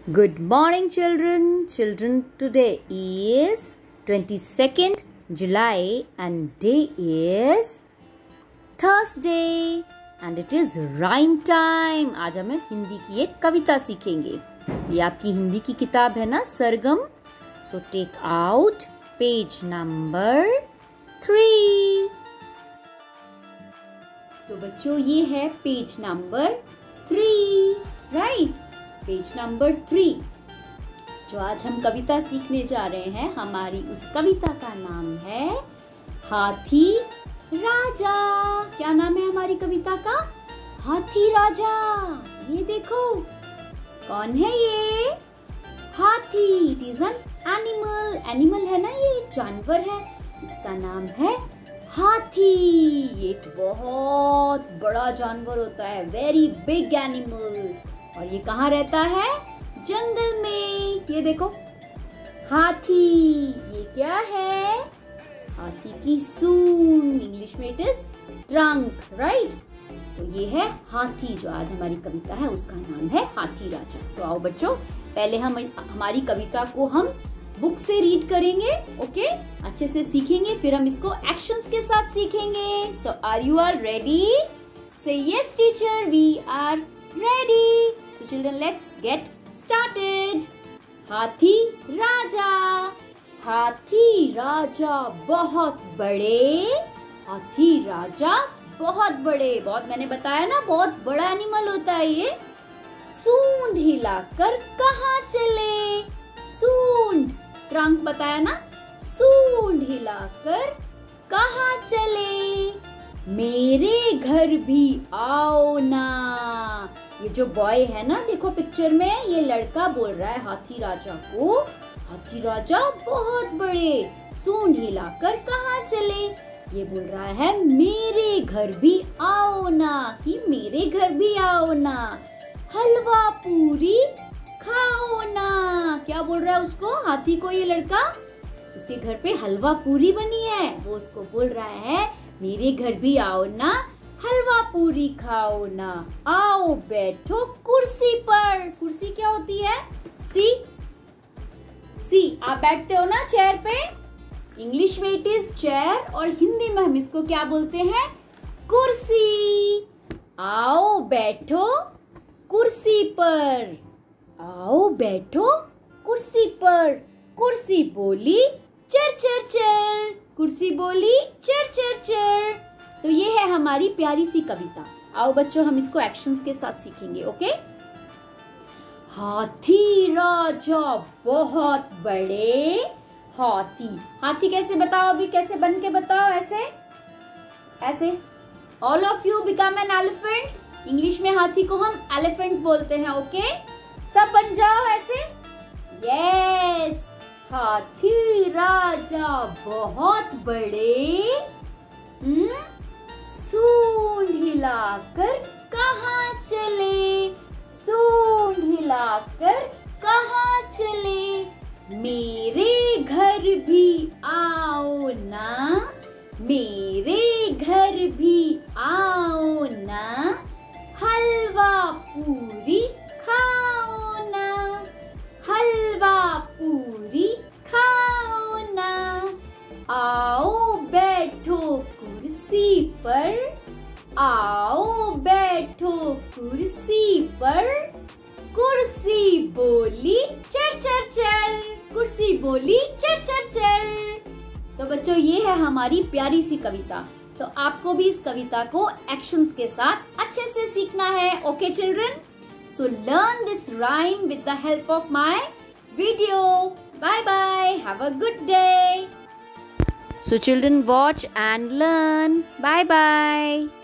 Good morning, children. Children, today is 22nd July and day is Thursday and it is rhyme time. आज हम हिंदी की एक कविता सीखेंगे. ये आपकी हिंदी की किताब है ना, सरगम. So take out page number 3. तो बच्चों ये है page number 3, right? Page number 3. जो आज हम कविता सीखने जा रहे हैं, हमारी उस कविता का नाम है हाथी राजा. क्या नाम है हमारी कविता का? हाथी राजा. ये देखो कौन है ये? हाथी. It is an animal. Animal है ना, ये एक जानवर है. इसका नाम है हाथी. ये एक बहुत बड़ा जानवर होता है, वेरी बिग एनिमल. और ये कहाँ रहता है? जंगल में. ये देखो हाथी. ये क्या है? हाथी की सूंड. इंग्लिश में इट इज ट्रंक, राइट? तो ये है हाथी. जो आज हमारी कविता है उसका नाम है हाथी राजा. तो आओ बच्चों, पहले हम हमारी कविता को हम बुक से रीड करेंगे, ओके? अच्छे से सीखेंगे, फिर हम इसको एक्शंस के साथ सीखेंगे. So are you are ready? Say yes teacher, we are ready. So children, let's get started. हाथी राजा. हाथी राजा बहुत बड़े. हाथी राजा बहुत बड़े. बहुत मैंने बताया ना, बहुत बड़ा एनिमल होता है ये. सूंड हिलाकर कहाँ चले? सूंड, ट्रंक बताया ना. सूंड हिलाकर कहाँ चले? मेरे घर भी आओ ना. ये जो बॉय है ना, देखो पिक्चर में, ये लड़का बोल रहा है हाथी राजा को, हाथी राजा बहुत बड़े, सूंड हिलाकर कहाँ चले? ये बोल रहा है मेरे घर भी आओ ना, कि मेरे घर भी आओ ना, हलवा पूरी खाओ ना. क्या बोल रहा है उसको, हाथी को? ये लड़का, उसके घर पे हलवा पूरी बनी है, वो उसको बोल रहा है मेरे घर भी आओ ना, हलवा पूरी खाओ ना. आओ बैठो कुर्सी पर. कुर्सी क्या होती है? सी. आप बैठते हो ना चेयर पे. इंग्लिश में इट इज चेयर और हिंदी में हम इसको क्या बोलते हैं? कुर्सी. आओ बैठो कुर्सी पर. आओ बैठो कुर्सी पर. कुर्सी बोली चर चर चर. कुर्सी बोली चर चर चर. तो ये है हमारी प्यारी सी कविता. आओ बच्चों, हम इसको एक्शंस के साथ सीखेंगे, ओके? हाथी राजा बहुत बड़े. हाथी. हाथी कैसे बताओ? अभी कैसे बन के बताओ? ऐसे ऐसे. All of you become an elephant. English में हाथी को हम एलिफेंट बोलते हैं, ओके? सब बन जाओ ऐसे. यस. हाथी राजा बहुत बड़े. सूंड हिलाकर कहाँ चले? सूंड हिलाकर कहाँ चले? मेरे घर भी आओ ना. मेरे घर भी आओ ना, हलवा पूरी खाओ ना. हलवा पूरी खाओ ना. आओ बैठो कुर्सी पर. आओ बैठो कुर्सी पर. कुर्सी बोली चर चर चर. कुर्सी बोली चर चर चर. तो बच्चों, ये है हमारी प्यारी सी कविता. तो आपको भी इस कविता को एक्शंस के साथ अच्छे से सीखना है, okay children? So learn this rhyme with the help of my video. Bye bye. Have a good day. So children, watch and learn. Bye bye.